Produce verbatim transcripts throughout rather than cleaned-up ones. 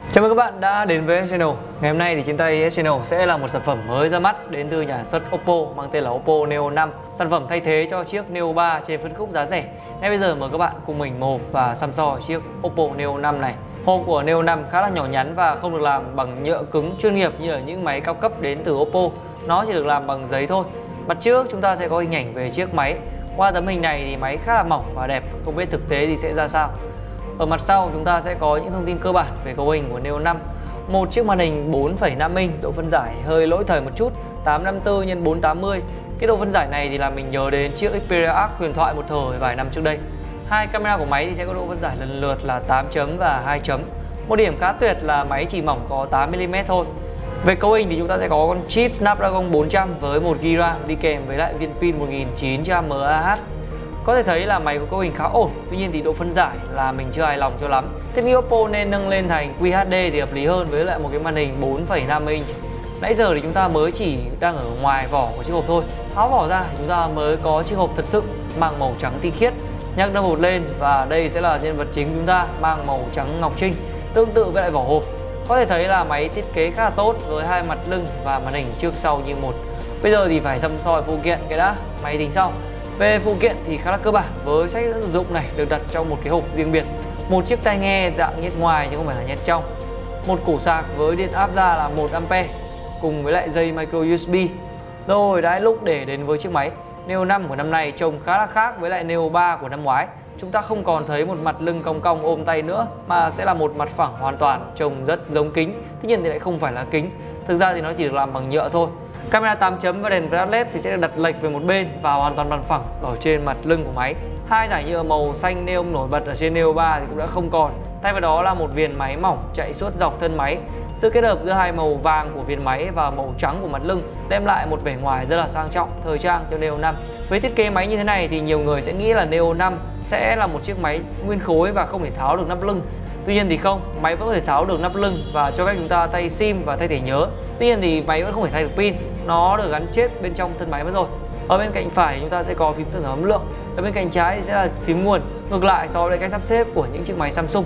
Chào mừng các bạn đã đến với S Channel. Ngày hôm nay thì trên tay S Channel sẽ là một sản phẩm mới ra mắt đến từ nhà sản xuất Oppo mang tên là Oppo Neo năm. Sản phẩm thay thế cho chiếc Neo ba trên phân khúc giá rẻ. Ngay bây giờ mời các bạn cùng mình mô và xăm soi chiếc Oppo Neo năm này. Hộp của Neo năm khá là nhỏ nhắn và không được làm bằng nhựa cứng chuyên nghiệp như là những máy cao cấp đến từ Oppo. Nó chỉ được làm bằng giấy thôi. Mặt trước chúng ta sẽ có hình ảnh về chiếc máy. Qua tấm hình này thì máy khá là mỏng và đẹp, không biết thực tế thì sẽ ra sao. Ở mặt sau chúng ta sẽ có những thông tin cơ bản về cấu hình của Neo năm. Một chiếc màn hình bốn phẩy năm inch, độ phân giải hơi lỗi thời một chút, tám năm tư nhân bốn tám mươi. Cái độ phân giải này thì làm mình nhớ đến chiếc Xperia Arc huyền thoại một thời vài năm trước đây. Hai camera của máy thì sẽ có độ phân giải lần lượt là tám chấm và hai chấm. Một điểm khá tuyệt là máy chỉ mỏng có tám mi li mét thôi. Về cấu hình thì chúng ta sẽ có con chip Snapdragon bốn trăm với một gi-ga-bai RAM đi kèm với lại viên pin một nghìn chín trăm mAh. Có thể thấy là máy có cấu hình khá ổn, tuy nhiên thì độ phân giải là mình chưa hài lòng cho lắm. Thiết nghĩ Oppo nên nâng lên thành Q H D thì hợp lý hơn với lại một cái màn hình bốn phẩy năm inch. Nãy giờ thì chúng ta mới chỉ đang ở ngoài vỏ của chiếc hộp thôi. Tháo vỏ ra thì chúng ta mới có chiếc hộp thật sự mang màu trắng tinh khiết. Nhắc nó một lên và đây sẽ là nhân vật chính chúng ta mang màu trắng ngọc trinh, tương tự với lại vỏ hộp. Có thể thấy là máy thiết kế khá là tốt với hai mặt lưng và màn hình trước sau như một. Bây giờ thì phải xăm soi phụ kiện cái đã, máy tính sau. Về phụ kiện thì khá là cơ bản, với sách sử dụng này được đặt trong một cái hộp riêng biệt. Một chiếc tai nghe dạng nhét ngoài chứ không phải là nhét trong. Một củ sạc với điện áp ra là một am pe cùng với lại dây micro U S B. Rồi đã lúc để đến với chiếc máy. Neo năm của năm nay trông khá là khác với lại Neo ba của năm ngoái. Chúng ta không còn thấy một mặt lưng cong cong ôm tay nữa mà sẽ là một mặt phẳng hoàn toàn, trông rất giống kính. Tuy nhiên thì lại không phải là kính. Thực ra thì nó chỉ được làm bằng nhựa thôi. Camera tám chấm và đèn flash led thì sẽ được đặt lệch về một bên và hoàn toàn bằng phẳng ở trên mặt lưng của máy. Hai dải nhựa màu xanh neon nổi bật ở trên Neo ba thì cũng đã không còn. Thay vào đó là một viền máy mỏng chạy suốt dọc thân máy. Sự kết hợp giữa hai màu vàng của viền máy và màu trắng của mặt lưng đem lại một vẻ ngoài rất là sang trọng, thời trang cho Neo năm. Với thiết kế máy như thế này thì nhiều người sẽ nghĩ là Neo năm sẽ là một chiếc máy nguyên khối và không thể tháo được nắp lưng. Tuy nhiên thì không, máy vẫn có thể tháo được nắp lưng và cho phép chúng ta thay sim và thay thẻ nhớ. Tuy nhiên thì máy vẫn không thể thay được pin, nó được gắn chết bên trong thân máy mất rồi. Ở bên cạnh phải chúng ta sẽ có phím tương hỗ lượng, ở bên cạnh trái sẽ là phím nguồn, ngược lại so với cách sắp xếp của những chiếc máy Samsung.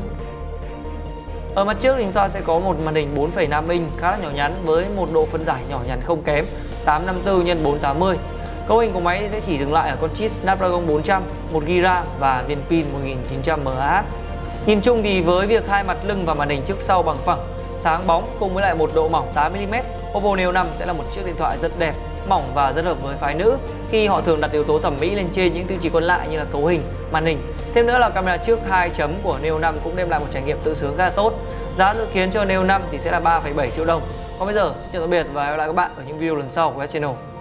Ở mặt trước thì chúng ta sẽ có một màn hình bốn phẩy năm inch khá là nhỏ nhắn với một độ phân giải nhỏ nhắn không kém, tám năm tư nhân bốn tám mươi. Cấu hình của máy sẽ chỉ dừng lại ở con chip Snapdragon bốn trăm, một gi-ga-bai RAM và viên pin một nghìn chín trăm mAh. Nhìn chung thì với việc hai mặt lưng và màn hình trước sau bằng phẳng, sáng bóng cùng với lại một độ mỏng tám mi li mét, Oppo Neo năm sẽ là một chiếc điện thoại rất đẹp, mỏng và rất hợp với phái nữ khi họ thường đặt yếu tố thẩm mỹ lên trên những tiêu chí còn lại như là cấu hình, màn hình. Thêm nữa là camera trước hai chấm của Neo năm cũng đem lại một trải nghiệm tự sướng khá là tốt. Giá dự kiến cho Neo năm thì sẽ là ba phẩy bảy triệu đồng. Còn bây giờ xin chào tạm biệt và hẹn gặp lại các bạn ở những video lần sau của S Channel.